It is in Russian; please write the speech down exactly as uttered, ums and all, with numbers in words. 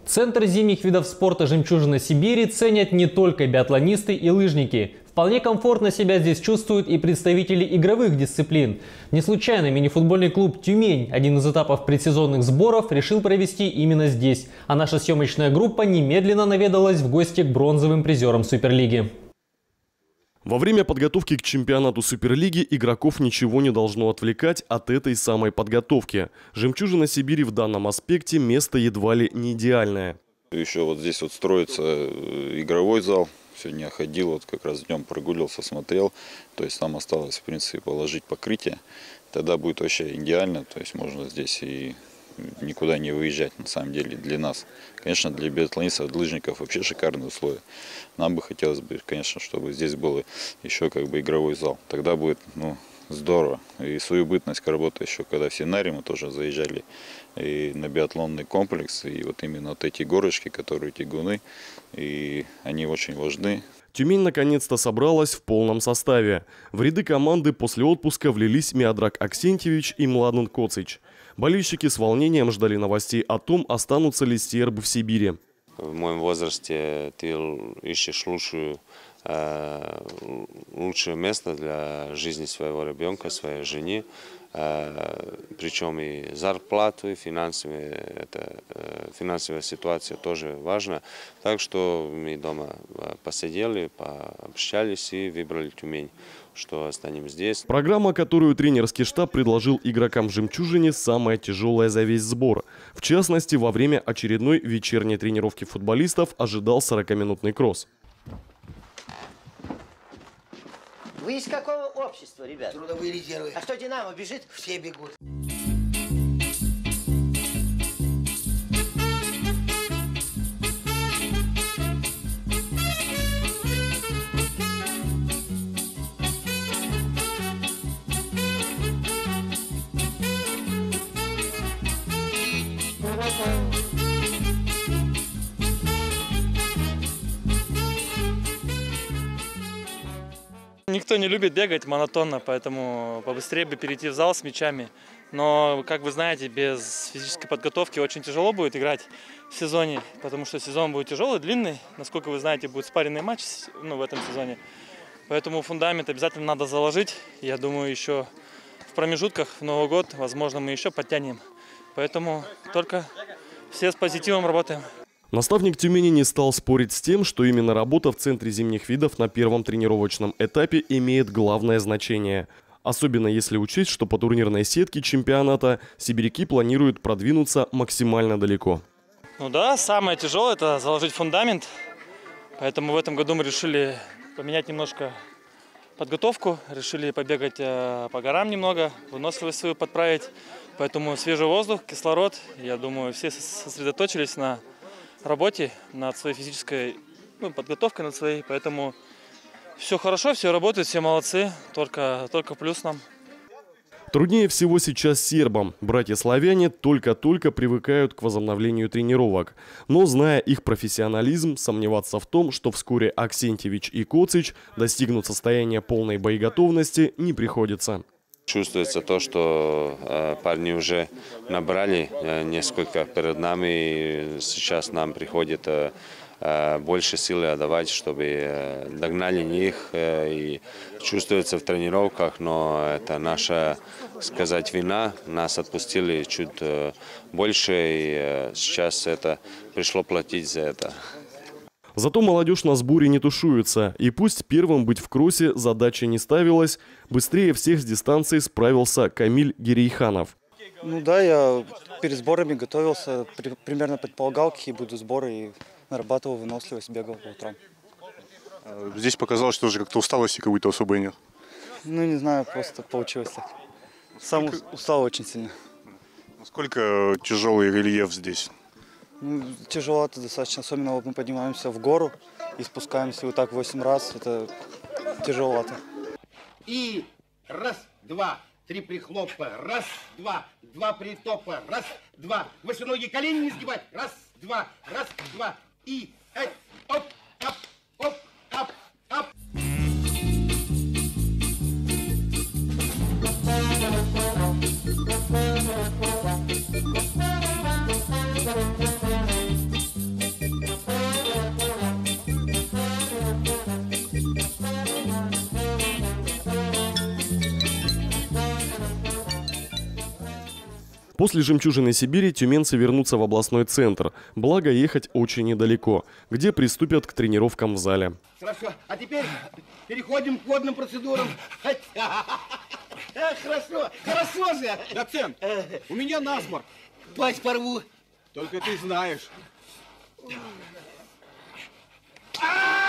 Центр зимних видов спорта «Жемчужина Сибири» ценят не только биатлонисты и лыжники. Вполне комфортно себя здесь чувствуют и представители игровых дисциплин. Не случайно мини-футбольный клуб «Тюмень» один из этапов предсезонных сборов решил провести именно здесь. А наша съемочная группа немедленно наведалась в гости к бронзовым призерам Суперлиги. Во время подготовки к чемпионату Суперлиги игроков ничего не должно отвлекать от этой самой подготовки. «Жемчужина Сибири» в данном аспекте место едва ли не идеальное. Еще вот здесь вот строится игровой зал. Сегодня я ходил, вот как раз днем прогулился, смотрел. То есть там осталось, в принципе, положить покрытие. Тогда будет вообще идеально. То есть можно здесь и никуда не выезжать, на самом деле, для нас. Конечно, для биатлонистов, лыжников вообще шикарные условия. Нам бы хотелось бы, конечно, чтобы здесь был еще как бы игровой зал. Тогда будет, ну, здорово. И свою бытность работы еще, когда в Синаре мы тоже заезжали и на биатлонный комплекс, и вот именно вот эти горочки, которые тягуны, и они очень важны. Тюмень наконец-то собралась в полном составе. В ряды команды после отпуска влились Миодраг Аксентьевич и Младен Коцич. Болельщики с волнением ждали новостей о том, останутся ли сербы в Сибири. В моем возрасте ты ищешь лучшую, э, лучшее место для жизни своего ребенка, своей жены. Э, причем и зарплату, и финансовые, это, э, финансовая ситуация тоже важна. Так что мы дома посидели, пообщались и выбрали Тюмень, что останем здесь. Программа, которую тренерский штаб предложил игрокам в «Жемчужине», самая тяжелая за весь сбор. В частности, во время очередной вечерней тренировки футболистов ожидал сорокаминутный кросс. Вы из какого общества, ребят? Трудовые резервы. А что, «Динамо» бежит? Все бегут. Никто не любит бегать монотонно, поэтому побыстрее бы перейти в зал с мячами. Но, как вы знаете, без физической подготовки очень тяжело будет играть в сезоне, потому что сезон будет тяжелый, длинный. Насколько вы знаете, будет спарринный матч, ну, в этом сезоне. Поэтому фундамент обязательно надо заложить. Я думаю, еще в промежутках, в Новый год, возможно, мы еще подтянем. Поэтому только все с позитивом работаем. Наставник Тюмени не стал спорить с тем, что именно работа в Центре зимних видов на первом тренировочном этапе имеет главное значение. Особенно если учесть, что по турнирной сетке чемпионата сибиряки планируют продвинуться максимально далеко. Ну да, самое тяжелое – это заложить фундамент. Поэтому в этом году мы решили поменять немножко подготовку, решили побегать по горам немного, выносливость свою подправить. Поэтому свежий воздух, кислород. Я думаю, все сосредоточились на работе, над своей физической, ну, подготовкой над своей, поэтому все хорошо, все работает, все молодцы, только, только плюс нам. Труднее всего сейчас сербам. Братья-славяне только-только привыкают к возобновлению тренировок. Но, зная их профессионализм, сомневаться в том, что вскоре Аксентьевич и Коцич достигнут состояния полной боеготовности, не приходится. Чувствуется то, что э, парни уже набрали э, несколько перед нами, и сейчас нам приходит э, э, больше силы отдавать, чтобы э, догнали них. Э, и чувствуется в тренировках, но это наша, сказать, вина. Нас отпустили чуть э, больше, и э, сейчас это пришло платить за это. Зато молодежь на сборе не тушуется, и пусть первым быть в кроссе задача не ставилась, быстрее всех с дистанции справился Камиль Гирейханов. Ну да, я перед сборами готовился, при, примерно предполагал, какие будут сборы, и нарабатывал выносливость, бегал по утрам. Здесь показалось, что уже как-то усталости какой-то особой нет. Ну не знаю, просто получилось так. Сам устал очень сильно. Насколько тяжелый рельеф здесь? Ну, тяжеловато достаточно, особенно вот мы поднимаемся в гору и спускаемся вот так восемь раз, это тяжеловато. И раз, два, три прихлопа, раз, два, два притопа, раз, два, выше ноги, колени не сгибать, раз, два, раз, два, и, эй, оп, оп, оп, оп, оп. После «Жемчужины Сибири» тюменцы вернутся в областной центр. Благо, ехать очень недалеко, где приступят к тренировкам в зале. Хорошо. А теперь переходим к водным процедурам. Хорошо. Хорошо же. Доцент, у меня насморк. Плащ порву. Только ты знаешь. А!